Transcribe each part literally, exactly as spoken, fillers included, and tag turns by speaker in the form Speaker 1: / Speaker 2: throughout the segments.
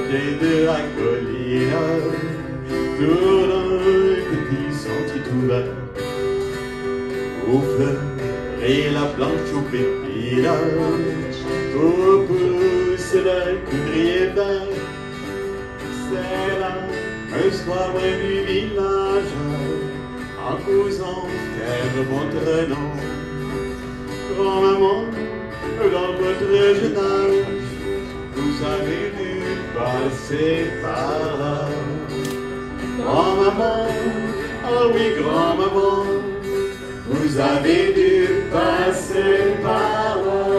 Speaker 1: pied de la colline, tourne un petit sentier tout vert, aux fleurs et la blanche aux pépines, au pouce d'un coudrier vert. C'est là, un soir loin du village, en causant qu'elle montre non. Grand-maman, dans votre jeune âge, vous avez dû passer par là. Grand-maman, ah oui, grand-maman, vous avez dû passer par là.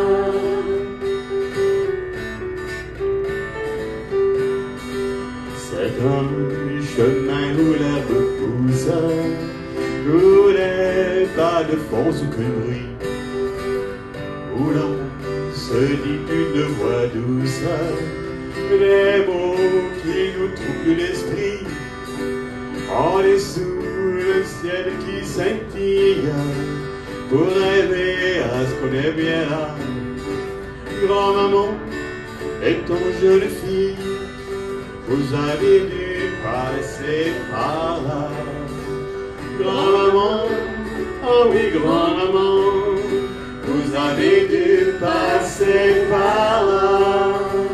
Speaker 1: C'est un chemin où l'herbe pousse, où les pas de fond sous que bruit, où l'on se dit une voix douce, les mots qui nous troublent l'esprit. On est sous le ciel qui scintille, pour rêver à ce qu'on est bien là. Grand-maman et ton jeune fille, vous avez dû passer par là. Grand-maman, ah oui, grand-maman, vous avez dû passer par là.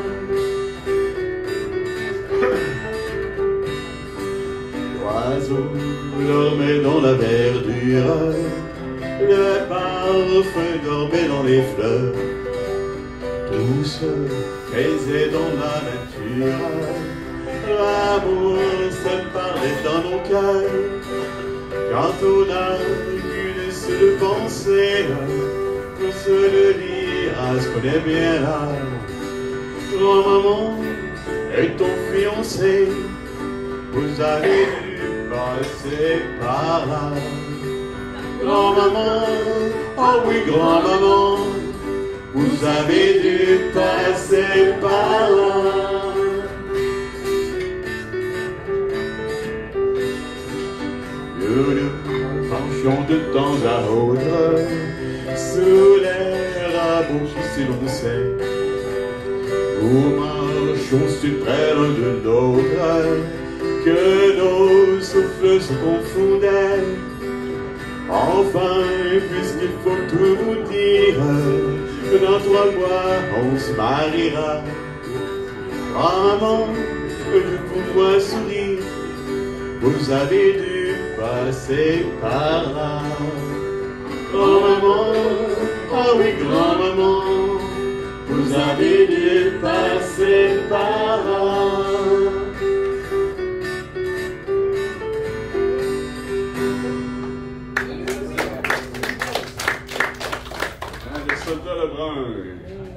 Speaker 1: L'oiseau dormait dans la verdure, le parfum dormait dans les fleurs. Tout se faisait dans la nature, l'amour se parlait dans nos cœurs. Quand on a une seule pensée, pour se le dire à ce qu'on est bien là. Grand-maman et ton fiancé, vous avez dû passer par là. Grand-maman, oh oui, grand-maman, vous avez dû passer par là. Nous nous marchions de temps à autre, sous les rameaux qui s'élançaient. Nous marchions si près l'un de l'autre, que nos souffles se confondaient. Enfin, puisqu'il faut tout vous dire, que dans trois mois on se mariera. Maman, je vous vois sourire, vous avez dû passer par là. Grand-maman, ah oui, grand-maman, vous avez dû passer par là. Le soldat Lebrun.